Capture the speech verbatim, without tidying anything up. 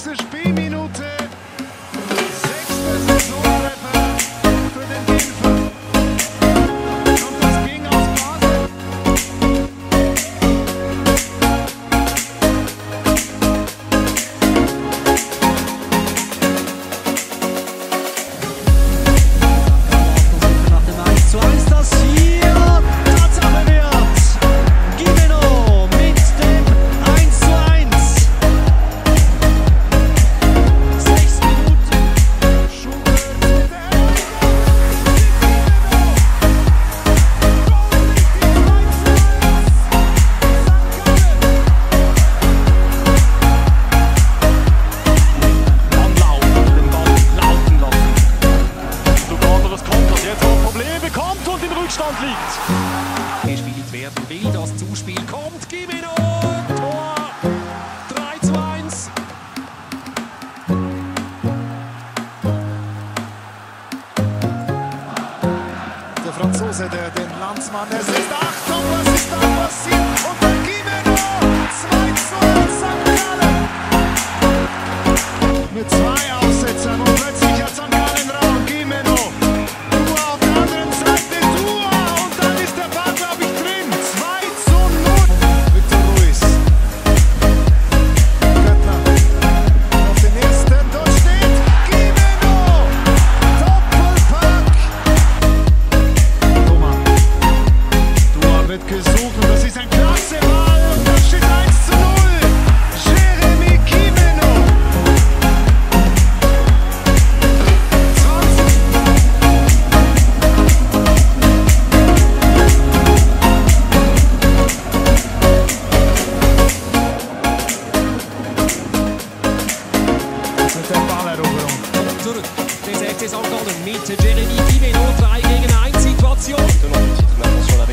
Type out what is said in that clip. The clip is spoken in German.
sechste Spielminute. Sechste Saisontreffer für den Genfer. Und das ging aus Basel. Nach dem eins zu eins, das hier Tatsache wird. Guillemenot mit dem eins zu eins. Sechs Minuten. Schuhe zu der Anlaufen, den Ball laufen lassen. Sogar noch das Konter, jetzt auch Probleme bekommt und im Rückstand liegt. Gespielt werden will, das Zuspiel kommt. Guillemenot, Tor. drei zu eins. Der Franzose, der den Landsmann, es ist Achtung, was ist da passiert? Und der Guillemenot, zwei zu eins Sankt Gallen. Mit zwei Aussetzern und plötzlich hat Sankt Gallen Raum. Guillemenot, Dua auf der anderen Seite, Dua und dann ist der Ball, glaube ich, drin. zwei zu null. Victor Ruiz. Göttler auf den ersten, dort steht Guillemenot. Doppelpack. Thomas. Dua wird gesucht und das ist ein klasse Ball. Und da steht eins zu null. Jérémy Guillemenot. zwanzig. Mit der Balleroberung. Zurück des F C Sankt Gallen mit Jérémy Guillemenot. drei gegen eins Situation. Noch une petite main sur la